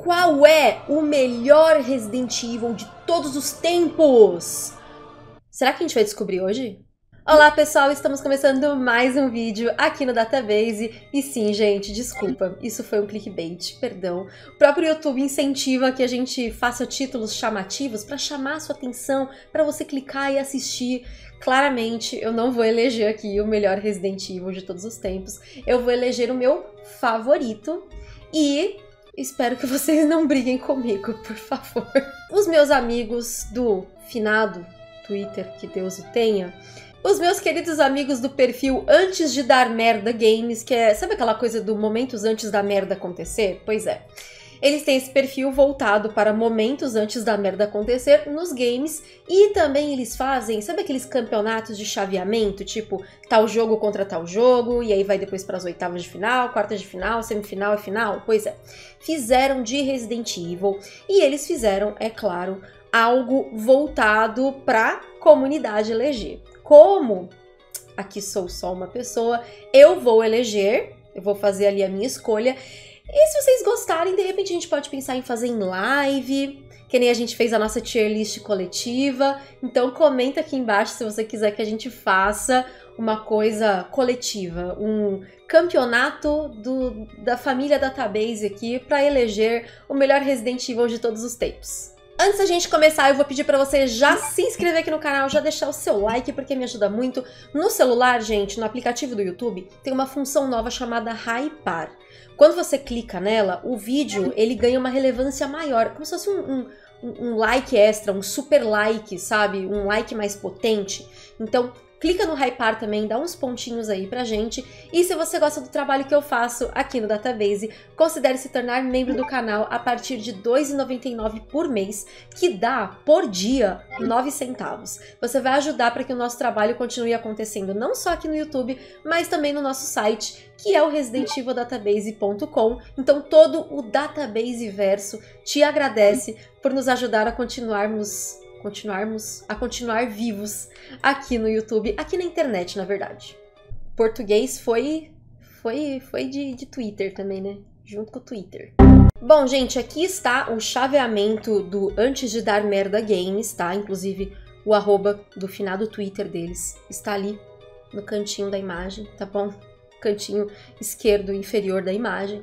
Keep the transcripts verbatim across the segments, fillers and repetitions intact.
Qual é o melhor Resident Evil de todos os tempos? Será que a gente vai descobrir hoje? Olá pessoal, estamos começando mais um vídeo aqui no Database. E sim, gente, desculpa, isso foi um clickbait, perdão. O próprio YouTube incentiva que a gente faça títulos chamativos para chamar a sua atenção, para você clicar e assistir. Claramente, eu não vou eleger aqui o melhor Resident Evil de todos os tempos. Eu vou eleger o meu favorito e espero que vocês não briguem comigo, por favor. Os meus amigos do finado Twitter, que Deus o tenha, os meus queridos amigos do perfil Antes de Dar Merda Games, que é, sabe aquela coisa do momentos antes da merda acontecer? Pois é. Eles têm esse perfil voltado para momentos antes da merda acontecer nos games e também eles fazem, sabe aqueles campeonatos de chaveamento, tipo tal jogo contra tal jogo e aí vai depois para as oitavas de final, quartas de final, semifinal e final? Pois é. Fizeram de Resident Evil e eles fizeram, é claro, algo voltado para comunidade eleger. Como aqui sou só uma pessoa, eu vou eleger, eu vou fazer ali a minha escolha. E se vocês gostarem, de repente a gente pode pensar em fazer em live, que nem a gente fez a nossa tier list coletiva. Então comenta aqui embaixo se você quiser que a gente faça uma coisa coletiva, um campeonato do, da família Database aqui para eleger o melhor Resident Evil de todos os tempos. Antes da gente começar, eu vou pedir pra você já se inscrever aqui no canal, já deixar o seu like, porque me ajuda muito. No celular, gente, no aplicativo do YouTube, tem uma função nova chamada Hypar. Quando você clica nela, o vídeo ele ganha uma relevância maior, como se fosse um, um, um like extra, um super like, sabe? Um like mais potente. Então, clica no Hypar também, dá uns pontinhos aí pra gente. E se você gosta do trabalho que eu faço aqui no Database, considere se tornar membro do canal a partir de dois reais e noventa e nove centavos por mês, que dá, por dia, nove centavos. Você vai ajudar para que o nosso trabalho continue acontecendo não só aqui no YouTube, mas também no nosso site, que é o resident evil database ponto com. Então todo o Database verso te agradece por nos ajudar a continuarmos... continuarmos a continuar vivos aqui no YouTube, aqui na internet, na verdade. Português foi foi foi de, de Twitter também, né? Junto com o Twitter. Bom, gente, aqui está o chaveamento do Antes de Dar Merda Games, tá? Inclusive o arroba do finado Twitter deles está ali no cantinho da imagem, tá bom? Cantinho esquerdo inferior da imagem.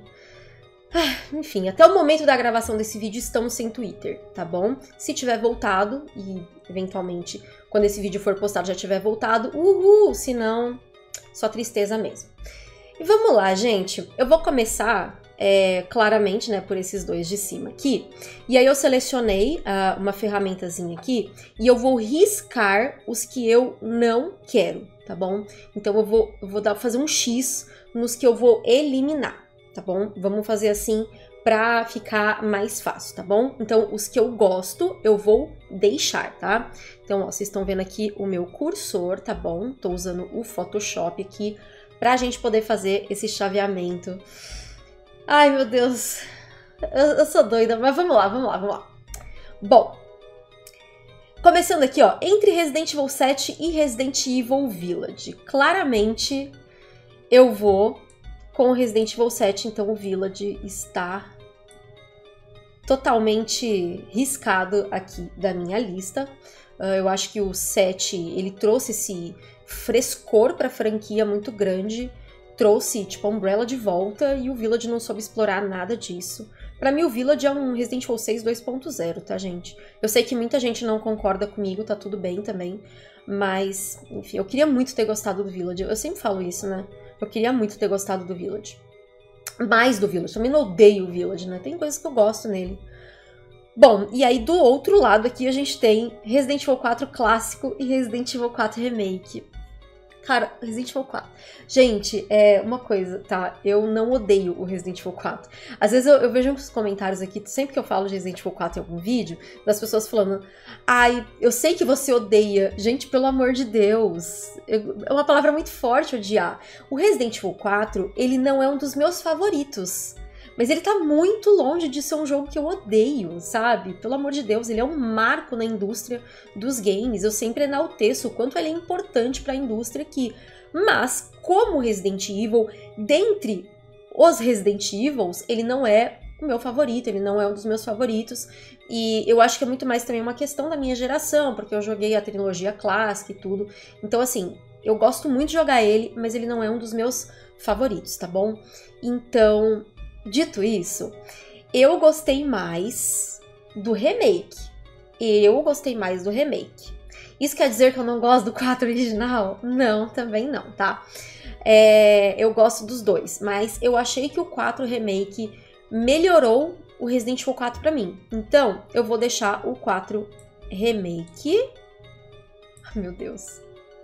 Enfim, até o momento da gravação desse vídeo estamos sem Twitter, tá bom? Se tiver voltado, e eventualmente quando esse vídeo for postado já tiver voltado, uhul! Se não, só tristeza mesmo. E vamos lá, gente. Eu vou começar, é, claramente, né, por esses dois de cima aqui. E aí eu selecionei uh, uma ferramentazinha aqui e eu vou riscar os que eu não quero, tá bom? Então eu vou, eu vou dar, fazer um X nos que eu vou eliminar. Tá bom? Vamos fazer assim pra ficar mais fácil, tá bom? Então, os que eu gosto, eu vou deixar, tá? Então, ó, vocês estão vendo aqui o meu cursor, tá bom? Tô usando o Photoshop aqui pra gente poder fazer esse chaveamento. Ai, meu Deus. Eu, eu sou doida, mas vamos lá, vamos lá, vamos lá. Bom, começando aqui, ó, entre Resident Evil sete e Resident Evil Village. Claramente, eu vou... com o Resident Evil sete, então o Village está totalmente riscado aqui da minha lista. Uh, eu acho que o sete, ele trouxe esse frescor para a franquia muito grande, trouxe tipo a Umbrella de volta e o Village não soube explorar nada disso. Para mim o Village é um Resident Evil seis dois ponto zero, tá, gente? Eu sei que muita gente não concorda comigo, tá tudo bem também, mas, enfim, eu queria muito ter gostado do Village, eu sempre falo isso, né? Eu queria muito ter gostado do Village. Mais do Village. Também não odeio o Village, né? Tem coisas que eu gosto nele. Bom, e aí do outro lado aqui a gente tem Resident Evil quatro Clássico e Resident Evil quatro Remake. Cara, Resident Evil quatro... Gente, é uma coisa, tá? Eu não odeio o Resident Evil quatro. Às vezes eu, eu vejo uns comentários aqui, sempre que eu falo de Resident Evil quatro em algum vídeo, das pessoas falando: ai, eu sei que você odeia. Gente, pelo amor de Deus. Eu, é uma palavra muito forte, odiar. O Resident Evil quatro, ele não é um dos meus favoritos. Mas ele tá muito longe de ser um jogo que eu odeio, sabe? Pelo amor de Deus, ele é um marco na indústria dos games. Eu sempre enalteço o quanto ele é importante para a indústria aqui. Mas, como Resident Evil, dentre os Resident Evils, ele não é o meu favorito, ele não é um dos meus favoritos. E eu acho que é muito mais também uma questão da minha geração, porque eu joguei a trilogia clássica e tudo. Então, assim, eu gosto muito de jogar ele, mas ele não é um dos meus favoritos, tá bom? Então, dito isso, eu gostei mais do remake. Eu gostei mais do remake. Isso quer dizer que eu não gosto do quatro original? Não, também não, tá? É, eu gosto dos dois, mas eu achei que o quatro remake melhorou o Resident Evil quatro pra mim. Então, eu vou deixar o quatro remake... Ai, meu Deus.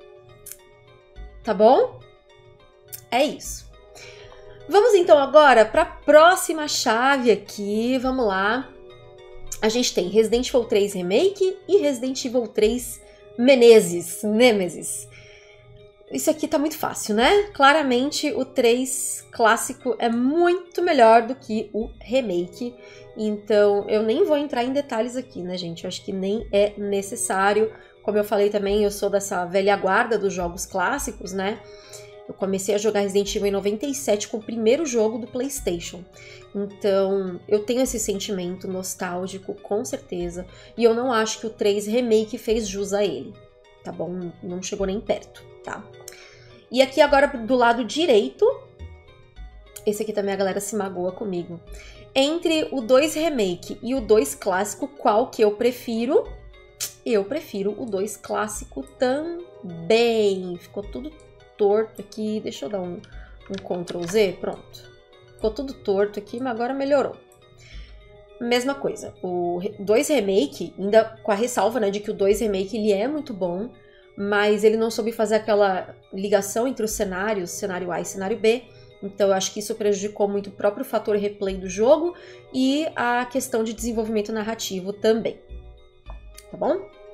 Tá bom? É isso. Vamos então agora para a próxima chave aqui. Vamos lá. A gente tem Resident Evil três Remake e Resident Evil três Menezes, Nemesis. Isso aqui tá muito fácil, né? Claramente o três clássico é muito melhor do que o remake. Então eu nem vou entrar em detalhes aqui, né, gente? Eu acho que nem é necessário. Como eu falei também, eu sou dessa velha guarda dos jogos clássicos, né? Eu comecei a jogar Resident Evil em noventa e sete com o primeiro jogo do PlayStation. Então, eu tenho esse sentimento nostálgico, com certeza. E eu não acho que o três Remake fez jus a ele, tá bom? Não chegou nem perto, tá? E aqui agora do lado direito, esse aqui também a galera se magoa comigo. Entre o dois Remake e o dois Clássico, qual que eu prefiro? Eu prefiro o dois Clássico também. Ficou tudo torto aqui. Deixa eu dar um, um control Z. Pronto. Ficou tudo torto aqui, mas agora melhorou. Mesma coisa. O dois Remake, ainda com a ressalva, né, de que o dois Remake ele é muito bom, mas ele não soube fazer aquela ligação entre os cenários, cenário A e cenário B. Então eu acho que isso prejudicou muito o próprio fator replay do jogo e a questão de desenvolvimento narrativo também. Tá bom?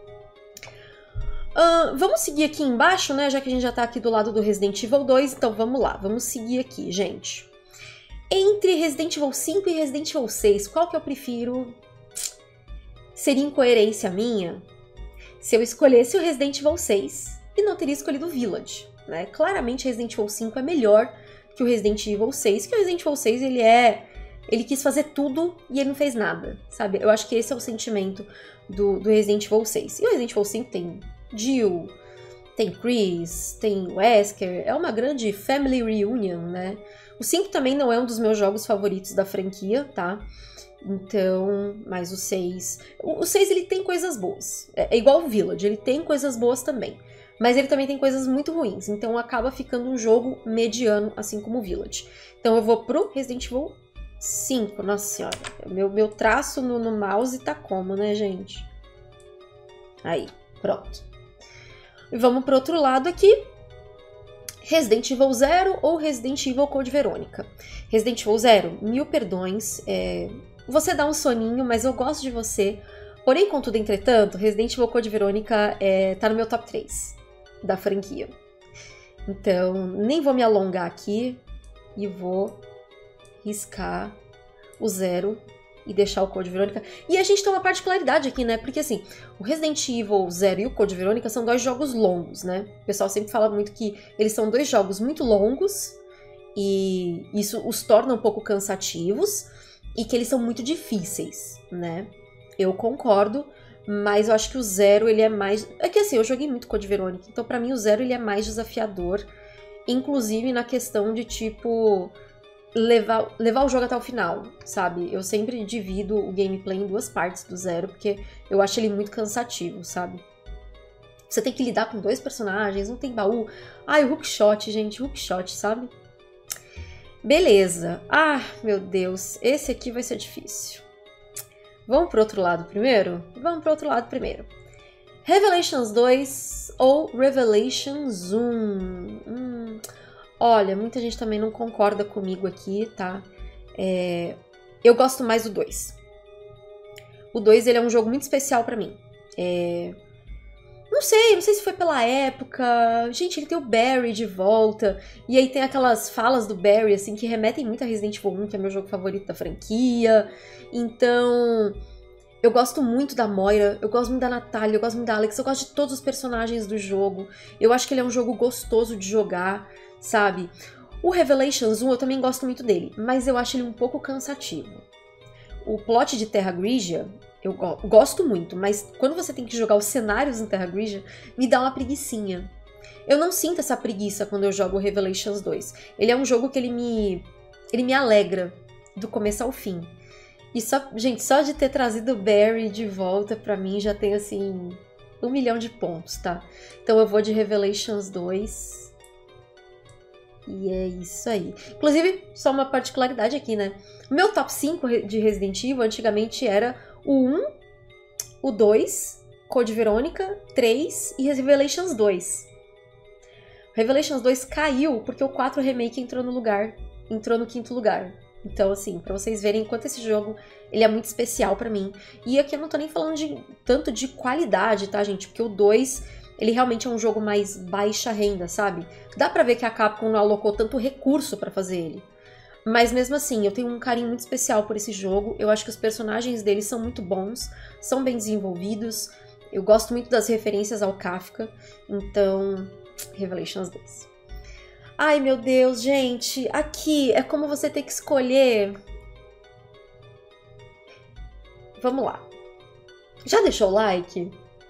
Uh, vamos seguir aqui embaixo, né? Já que a gente já tá aqui do lado do Resident Evil dois, então vamos lá, vamos seguir aqui, gente. Entre Resident Evil cinco e Resident Evil seis, qual que eu prefiro? Seria incoerência minha se eu escolhesse o Resident Evil seis e não teria escolhido o Village, né? Claramente Resident Evil cinco é melhor que o Resident Evil seis, que o Resident Evil seis ele é... Ele quis fazer tudo e ele não fez nada, sabe? Eu acho que esse é o sentimento do, do Resident Evil seis. E o Resident Evil cinco tem Jill, tem Chris, tem Wesker, é uma grande family reunion, né? O cinco também não é um dos meus jogos favoritos da franquia, tá? Então, mas o seis... O seis, ele tem coisas boas. É igual o Village, ele tem coisas boas também. Mas ele também tem coisas muito ruins. Então, acaba ficando um jogo mediano, assim como o Village. Então, eu vou pro Resident Evil cinco. Nossa senhora. Meu, meu traço no, no mouse tá como, né, gente? Aí, pronto. E vamos pro outro lado aqui. Resident Evil Zero ou Resident Evil Code Verônica? Resident Evil Zero, mil perdões. É... Você dá um soninho, mas eu gosto de você. Porém, contudo, entretanto, Resident Evil Code Verônica é... tá no meu top três da franquia. Então, nem vou me alongar aqui e vou riscar o Zero e deixar o Code Verônica. E a gente tem uma particularidade aqui, né? Porque, assim, o Resident Evil Zero e o Code Verônica são dois jogos longos, né? O pessoal sempre fala muito que eles são dois jogos muito longos e isso os torna um pouco cansativos e que eles são muito difíceis, né? Eu concordo, mas eu acho que o Zero, ele é mais... É que, assim, eu joguei muito Code Verônica, então pra mim o Zero, ele é mais desafiador, inclusive na questão de, tipo... Levar, levar o jogo até o final, sabe? Eu sempre divido o gameplay em duas partes do Zero, porque eu acho ele muito cansativo, sabe? Você tem que lidar com dois personagens, não tem baú. Ai, o hookshot, gente, hookshot, sabe? Beleza. Ah, meu Deus, esse aqui vai ser difícil. Vamos pro outro lado primeiro? Vamos pro outro lado primeiro. Revelations dois ou Revelations um? Hum... Olha, muita gente também não concorda comigo aqui, tá? É... Eu gosto mais do dois. O dois, ele é um jogo muito especial pra mim. É... Não sei, não sei se foi pela época... Gente, ele tem o Barry de volta. E aí tem aquelas falas do Barry, assim, que remetem muito a Resident Evil um, que é meu jogo favorito da franquia. Então... Eu gosto muito da Moira, eu gosto muito da Natália, eu gosto muito da Alex, eu gosto de todos os personagens do jogo. Eu acho que ele é um jogo gostoso de jogar, sabe? O Revelations um eu também gosto muito dele, mas eu acho ele um pouco cansativo. o plot de Terra Grigia, eu go gosto muito, mas quando você tem que jogar os cenários em Terra Grigia, me dá uma preguicinha. Eu não sinto essa preguiça quando eu jogo Revelations dois. Ele é um jogo que ele me, ele me alegra do começo ao fim. E só, gente, só de ter trazido o Barry de volta pra mim já tem, assim, um milhão de pontos, tá? Então eu vou de Revelations dois. E é isso aí. Inclusive, só uma particularidade aqui, né? Meu top cinco de Resident Evil antigamente era o um, o dois, Code Verônica, três e Revelations dois. Revelations dois caiu porque o quatro Remake entrou no lugar, entrou no quinto lugar. Então, assim, pra vocês verem quanto esse jogo ele é muito especial pra mim. E aqui eu não tô nem falando de tanto de qualidade, tá, gente? Porque o dois, ele realmente é um jogo mais baixa renda, sabe? Dá pra ver que a Capcom não alocou tanto recurso pra fazer ele. Mas mesmo assim, eu tenho um carinho muito especial por esse jogo. Eu acho que os personagens dele são muito bons, são bem desenvolvidos. Eu gosto muito das referências ao Kafka. Então, Revelations dois. Ai, meu Deus, gente. Aqui é como você ter que escolher... Vamos lá. Já deixou o like?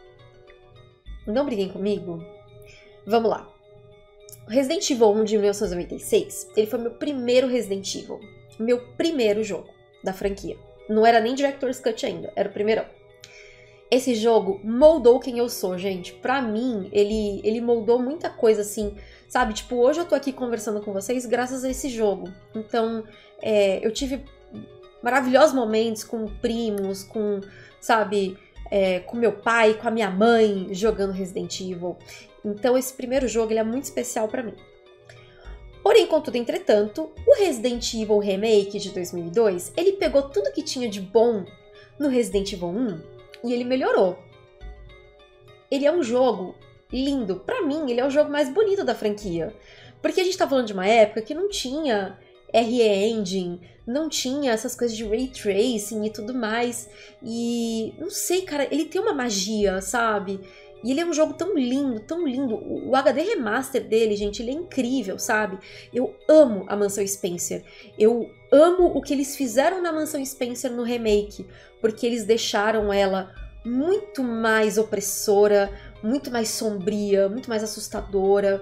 Não briguem comigo? Vamos lá. Resident Evil um de mil novecentos e noventa e seis, ele foi meu primeiro Resident Evil. Meu primeiro jogo da franquia. Não era nem Director's Cut ainda, era o primeirão. Esse jogo moldou quem eu sou, gente. Pra mim, ele, ele moldou muita coisa, assim, sabe? Tipo, hoje eu tô aqui conversando com vocês graças a esse jogo. Então, é, eu tive maravilhosos momentos com primos, com, sabe, é, com meu pai, com a minha mãe, jogando Resident Evil. Então, esse primeiro jogo, ele é muito especial pra mim. Porém, contudo, entretanto, o Resident Evil Remake de dois mil e dois, ele pegou tudo que tinha de bom no Resident Evil um e ele melhorou. Ele é um jogo lindo. Pra mim, ele é o jogo mais bonito da franquia. Porque a gente tá falando de uma época que não tinha R E Engine, não tinha essas coisas de Ray Tracing e tudo mais. E, não sei, cara, ele tem uma magia, sabe? E ele é um jogo tão lindo, tão lindo. O H D Remaster dele, gente, ele é incrível, sabe? Eu amo a Mansão Spencer. Eu amo o que eles fizeram na Mansão Spencer no remake, porque eles deixaram ela muito mais opressora, muito mais sombria, muito mais assustadora.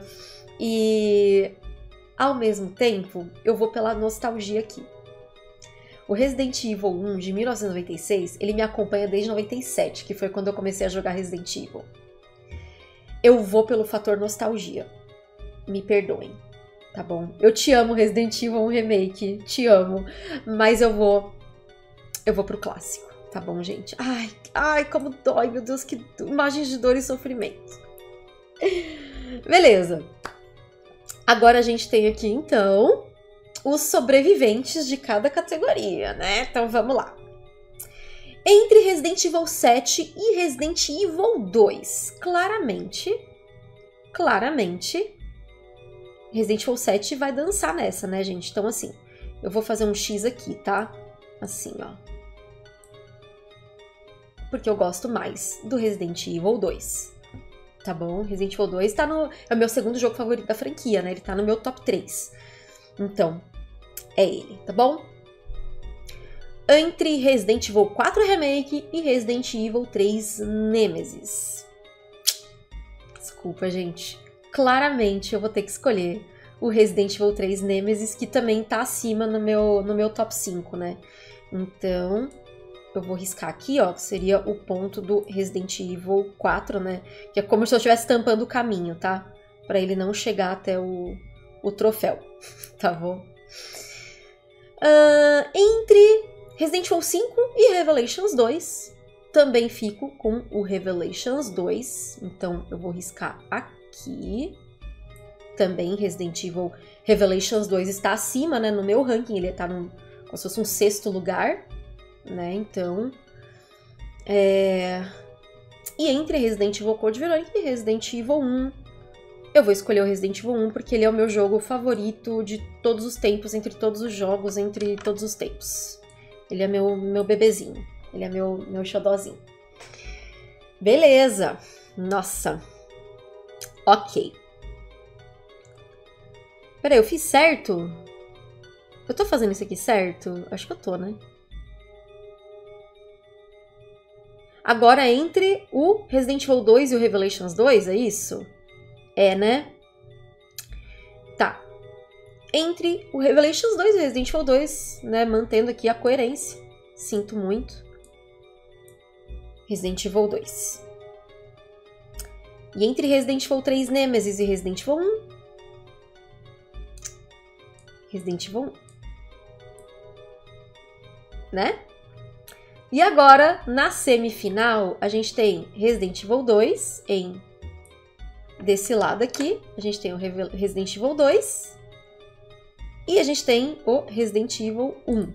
E, ao mesmo tempo, eu vou pela nostalgia aqui. O Resident Evil um de mil novecentos e noventa e seis, ele me acompanha desde noventa e sete, que foi quando eu comecei a jogar Resident Evil. Eu vou pelo fator nostalgia. Me perdoem, tá bom? Eu te amo, Resident Evil um Remake, te amo, mas eu vou eu vou pro clássico, tá bom, gente? Ai, ai, como dói, meu Deus, que imagens de dor e sofrimento. Beleza. Agora a gente tem aqui, então, os sobreviventes de cada categoria, né? Então vamos lá. Entre Resident Evil sete e Resident Evil dois, claramente, claramente, Resident Evil sete vai dançar nessa, né, gente? Então, assim, eu vou fazer um X aqui, tá? Assim, ó. Porque eu gosto mais do Resident Evil dois, tá bom? Resident Evil dois tá no, é o meu segundo jogo favorito da franquia, né? Ele tá no meu top três. Então, é ele, tá bom? Entre Resident Evil quatro Remake e Resident Evil três Nemesis. Desculpa, gente. Claramente eu vou ter que escolher o Resident Evil três Nemesis, que também tá acima no meu, no meu top cinco, né? Então, eu vou riscar aqui, ó, que seria o ponto do Resident Evil quatro, né? Que é como se eu estivesse tampando o caminho, tá? Pra ele não chegar até o, o troféu, tá bom? Uh, entre Resident Evil cinco e Revelations dois, também fico com o Revelations dois, então eu vou riscar aqui. Também Resident Evil Revelations dois está acima, né, no meu ranking, ele está num, como se fosse um sexto lugar, né, então... É... E entre Resident Evil Code Verônica e Resident Evil um, eu vou escolher o Resident Evil um porque ele é o meu jogo favorito de todos os tempos, entre todos os jogos, entre todos os tempos. Ele é meu, meu bebezinho. Ele é meu, meu xodózinho. Beleza. Nossa. Ok. Peraí, eu fiz certo? Eu tô fazendo isso aqui certo? Acho que eu tô, né? Agora entre o Resident Evil dois e o Revelations dois, é isso? É, né? Tá. Entre o Revelations dois e o Resident Evil dois, né, mantendo aqui a coerência. Sinto muito. Resident Evil dois. E entre Resident Evil três Nemesis e Resident Evil um, Resident Evil um. Né? E agora, na semifinal, a gente tem Resident Evil dois em... Desse lado aqui, a gente tem o Resident Evil dois. E a gente tem o Resident Evil um.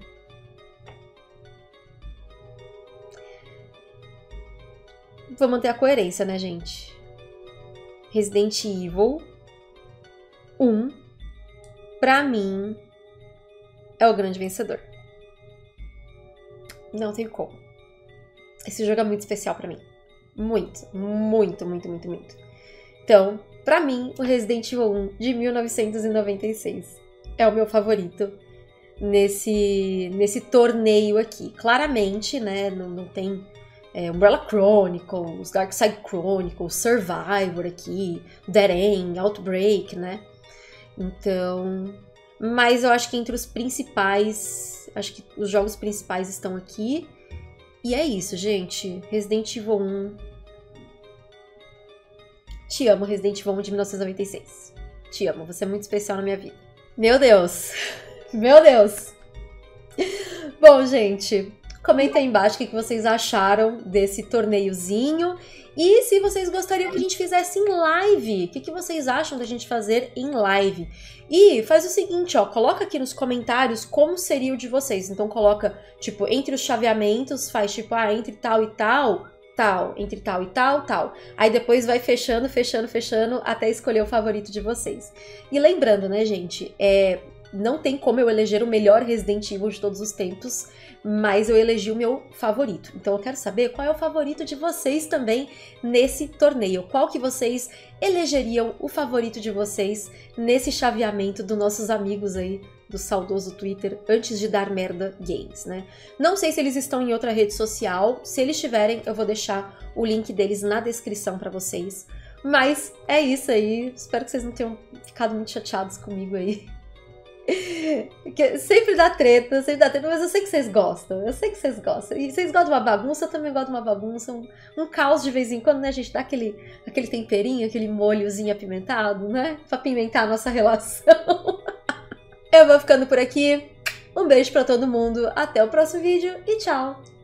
Vou manter a coerência, né, gente? Resident Evil um, pra mim, é o grande vencedor. Não tem como. Esse jogo é muito especial pra mim. Muito, muito, muito, muito, muito. Então, pra mim, o Resident Evil um de mil novecentos e noventa e seis é o meu favorito nesse, nesse torneio aqui. Claramente, né, não, não tem é, Umbrella Chronicles, Dark Side Chronicles, Survivor aqui, Dead End, Outbreak, né? Então, mas eu acho que entre os principais, acho que os jogos principais estão aqui. E é isso, gente. Resident Evil um. Te amo, Resident Evil um de mil novecentos e noventa e seis. Te amo, você é muito especial na minha vida. Meu Deus! Meu Deus! Bom, gente, comenta aí embaixo o que vocês acharam desse torneiozinho. E se vocês gostariam que a gente fizesse em live, o que, que vocês acham da gente fazer em live? E faz o seguinte, ó, coloca aqui nos comentários como seria o de vocês. Então coloca, tipo, entre os chaveamentos, faz tipo, ah, entre tal e tal, tal, entre tal e tal, tal. Aí depois vai fechando, fechando, fechando, até escolher o favorito de vocês. E lembrando, né, gente, é... não tem como eu eleger o melhor Resident Evil de todos os tempos, mas eu elegi o meu favorito. Então eu quero saber qual é o favorito de vocês também nesse torneio. Qual que vocês elegeriam o favorito de vocês nesse chaveamento dos nossos amigos aí do saudoso Twitter antes de dar merda games, né? Não sei se eles estão em outra rede social. Se eles estiverem, eu vou deixar o link deles na descrição pra vocês. Mas é isso aí. Espero que vocês não tenham ficado muito chateados comigo aí. Sempre dá treta, sempre dá treta, mas eu sei que vocês gostam, eu sei que vocês gostam. E vocês gostam de uma bagunça, eu também gosto de uma bagunça, um, um caos de vez em quando, né? A gente dá aquele, aquele temperinho, aquele molhozinho apimentado, né? Pra pimentar a nossa relação. Eu vou ficando por aqui. Um beijo pra todo mundo, até o próximo vídeo e tchau!